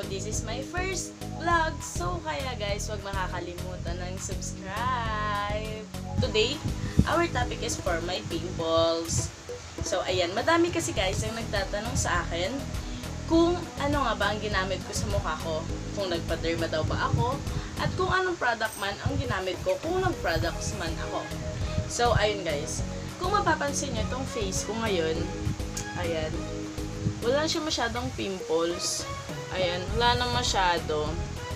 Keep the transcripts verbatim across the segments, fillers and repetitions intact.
this is my first vlog. So, kaya guys, huwag makakalimutan ng subscribe. Today, our topic is for my pimples. So, ayan, madami kasi guys ang nagtatanong sa akin kung ano nga ba ang ginamit ko sa mukha ko. Kung nagpa-derma daw ba ako, at kung anong product man ang ginamit ko kung nag-products man ako. So, ayun guys, kung mapapansin nyo itong face ko ngayon, ayan, wala siya masyadong pimples. Ayan, wala na masyado.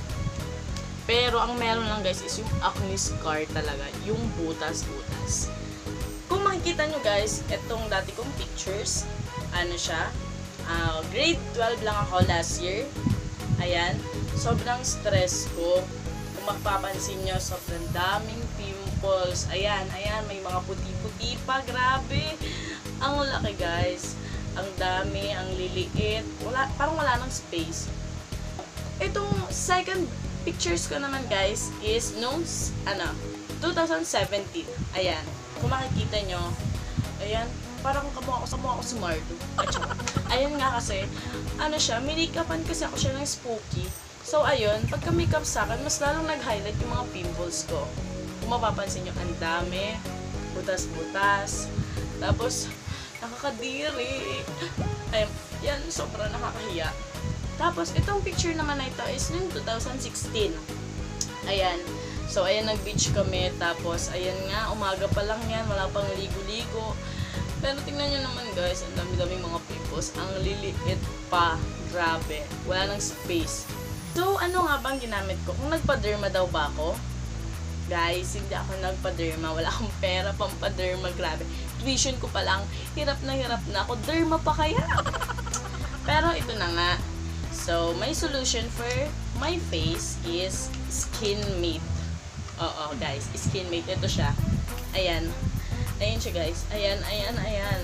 Pero ang meron lang guys is yung acne scar talaga. Yung butas-butas. Kung makikita nyo guys, itong dati kong pictures, ano siya, uh, grade twelve lang ako last year. Ayan, sobrang stress ko. Kung mapapansin nyo, sobrang daming pimples. Ayan, ayan, may mga puti-puti pa. Grabe. Ang laki guys. Ang dami, ang liliit. Wala, parang wala nang space. Itong second pictures ko naman guys is noong ano, twenty seventeen. Ayan. Kung makikita nyo, ayan, parang kamukha ko sa mukha ko si Mardo. Ayan nga kasi, ano siya, minikapan kasi ako siya ng spooky. So ayun, pagka makeup sa akin, mas lalong nag-highlight yung mga pimples ko. Kung mapapansin nyo, ang dami, butas-butas. Tapos, nakakadiri. Ayun, yan, sobrang nakakahiya. Tapos, itong picture naman na ito is noong twenty sixteen. Ayan. So, ayan, nag-beach kami. Tapos, ayan nga, umaga pa lang yan. Wala pang ligo-ligo. Pero, tingnan nyo naman guys, ang dami-daming mga pimples. Ang liliit pa. Grabe. Wala nang space. So, ano nga bang ginamit ko? Kung nagpa-derma daw ba ako? Guys, hindi ako nagpa-derma. Wala akong pera pang pa-derma. Grabe. Tuition ko pa lang. Hirap na hirap na ako. Derma pa kaya? Pero ito na nga. So, my solution for my face is Skin Mate. Oo, guys. Skin Mate. Ito siya. Ayan. Ayan siya, guys. Ayan, ayan, ayan.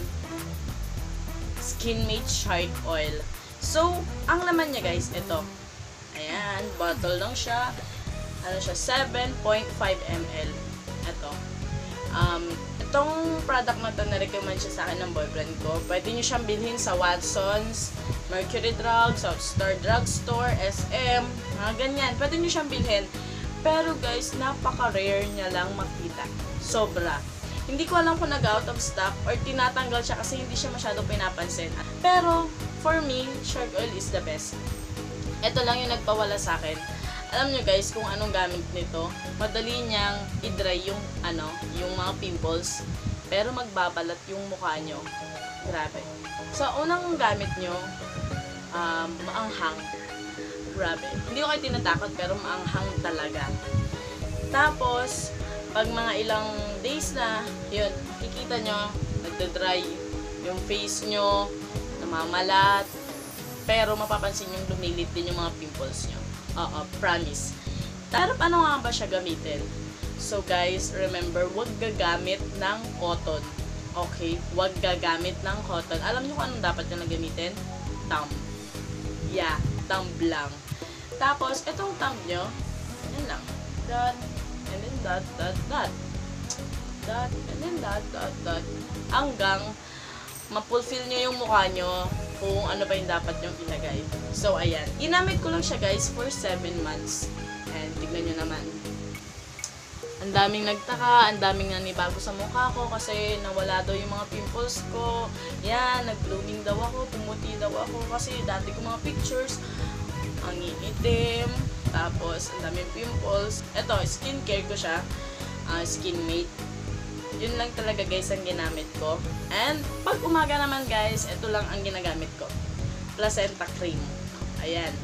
Skin Mate Shark Oil. So, ang laman niya, guys, ito. Ayan. Bottle lang siya. Ano siya, seven point five milliliters. Ito. Um, itong product na to, na-recommend siya sa akin ng boyfriend ko. Pwede nyo siyang bilhin sa Watsons, Mercury Drugs, Southstar Drugstore, S M, mga ganyan. Pwede nyo siyang bilhin. Pero guys, napaka-rare niya lang makita. Sobra. Hindi ko alam kung nag-out of stock or tinatanggal siya kasi hindi siya masyado pinapansin. Pero, for me, shark oil is the best. Ito lang yung nagpawala sa akin. Alam nyo guys kung anong gamit nito. Madali niyang i-dry yung ano, yung mga pimples. Pero magbabalat yung mukha nyo. Grabe. So, unang gamit nyo, um, maanghang. Grabe. Hindi ko kayo tinatakot pero maanghang talaga. Tapos, pag mga ilang days na, yun, kikita nyo, nagda-dry yung face nyo, namamalat. Pero mapapansin yung lumilit din yung mga pimples nyo. Oo, promise. Pero paano nga ba siya gamitin? So guys, remember, huwag gagamit ng cotton. Okay? Huwag gagamit ng cotton. Alam niyo kung anong dapat nyo na gamitin? Thumb. Yeah, thumb lang. Tapos, itong thumb nyo, yan lang. Dot, and then dot, dot, dot. Dot, and then dot, dot, dot. Hanggang mapulfill nyo yung mukha nyo kung ano ba yung dapat yung ilagay. So, ayan. Ginamit ko lang siya, guys, for seven months. And, tignan nyo naman. Ang daming nagtaka, ang daming nanibago sa mukha ko kasi nawala daw yung mga pimples ko. Yan, nag-blooming daw ako, pumuti daw ako kasi dati ko mga pictures, ang iitim, tapos ang daming pimples. Ito, skincare ko siya, uh, Skin Mate. Yun lang talaga guys ang ginamit ko. And pag umaga naman guys, ito lang ang ginagamit ko. Placenta cream. Ayan.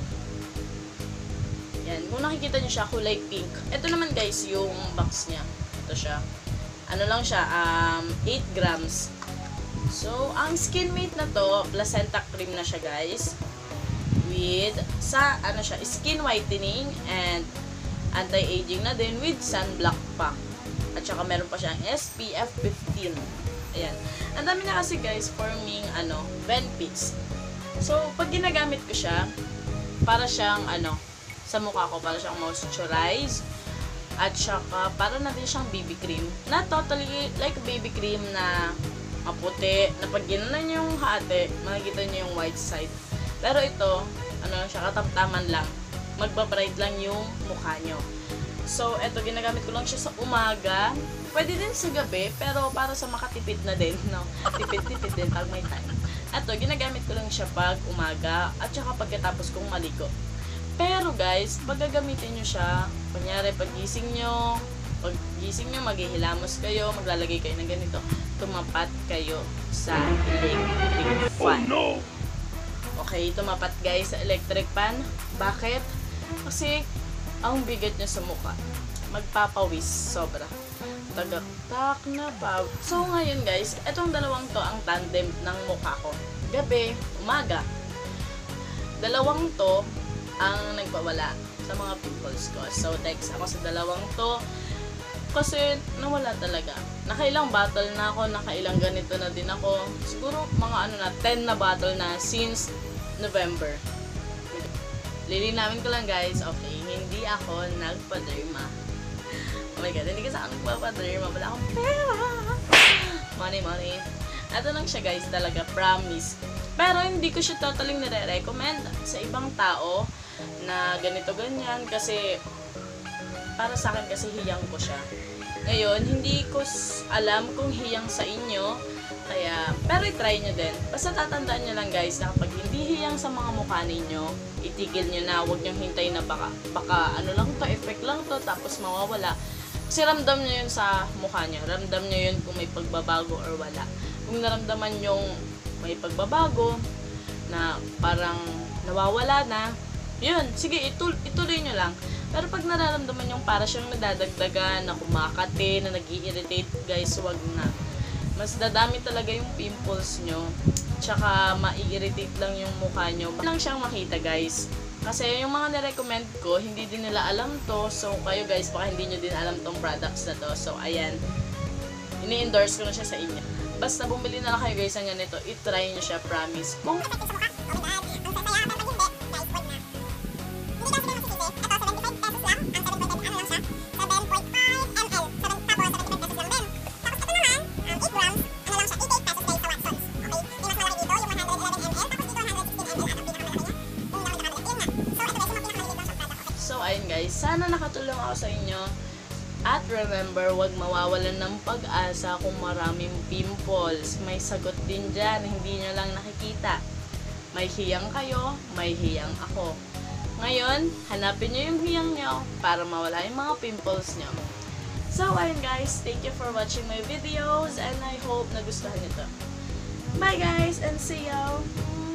Yan. Kung nakikita nyo siya, kulay pink. Ito naman guys, yung box niya. Ito siya. Ano lang siya, um, eight grams. So, ang Skin Mate na to, placenta cream na siya guys. With, sa, ano siya, skin whitening and anti-aging na din with sunblock pa. At saka meron pa siyang S P F fifteen. Ayan. Ang dami na kasi guys forming ano, benefits. So, pag ginagamit ko siya, para siyang ano, sa mukha ko, para siyang moisturize. At saka, para na din siyang B B cream. Not totally like baby cream na maputi. Na pag ginanan yung hati, makikita niyo yung white side. Pero ito, ano siya, katamtaman lang. Magbabright lang yung mukha nyo. So, eto, ginagamit ko lang siya sa umaga. Pwede din sa gabi, pero para sa makatipid na din, no? Tipid-tipid din pag may time. Eto, ginagamit ko lang siya pag umaga at saka pagkatapos kong maligo. Pero guys, pag gagamitin nyo siya, kunyari pag gising nyo, pag gising nyo, maghihilamos kayo, maglalagay kayo ng ganito, tumapat kayo sa electric fan. Oh no! Okay, tumapat guys sa electric fan. Bakit? Kasi, ang bigat niya sa mukha. Magpapawis, sobra. Tagaktak na pa. So, ngayon guys, etong dalawang to ang tandem ng mukha ko. Gabi, umaga. Dalawang to ang nagpawala sa mga pimples ko. So, text ako sa dalawang to. Kasi, nawala talaga. Nakailang bottle na ako, nakailang ganito na din ako. Siguro, mga ano na, ten na bottle na since November. Lilinawin ko lang guys, okay, hindi ako nagpa-derma. Oh my god, hindi kasi ako nagpa-derma. Wala akong pera. Money, money. Ito lang siya guys, talaga, promise. Pero hindi ko siya totally nire-recommend sa ibang tao na ganito ganyan kasi para sa akin kasi hiyang ko siya. Ngayon, hindi ko alam kung hiyang sa inyo. Kaya, pero i-try nyo din. Basta tatandaan nyo lang guys na kapag hindi hiyang sa mga mukha ninyo, itigil nyo na, huwag nyo hintayin na baka, baka ano lang to, effect lang to, tapos mawawala. Kasi ramdam nyo yun sa mukha nyo. Ramdam nyo yun kung may pagbabago or wala. Kung naramdaman yung may pagbabago, na parang nawawala na, yun, sige, itul ituloy nyo lang. Pero pag nararamdaman yung para siyang nadadagdagan, na kumakati, na nag-i-irritate, guys, wag na. Mas dadami talaga yung pimples nyo. Tsaka mai-irritate lang yung mukha nyo. Baka lang siyang makita guys. Kasi yung mga nirecommend ko, hindi din nila alam to. So kayo guys, baka hindi nyo din alam tong products na to. So ayan, ini-endorse ko na siya sa inyo. Basta bumili na lang kayo guys ng ganito. I-try nyo siya, promise. Kung ayun guys, sana nakatulong ako sa inyo. At remember, huwag mawawalan ng pag-asa kung maraming pimples. May sagot din dyan, hindi nyo lang nakikita. May hiyang kayo, may hiyang ako. Ngayon, hanapin nyo yung hiyang nyo para mawala yung mga pimples nyo. So ayun guys, thank you for watching my videos and I hope nagustuhan nyo to. Bye guys and see you!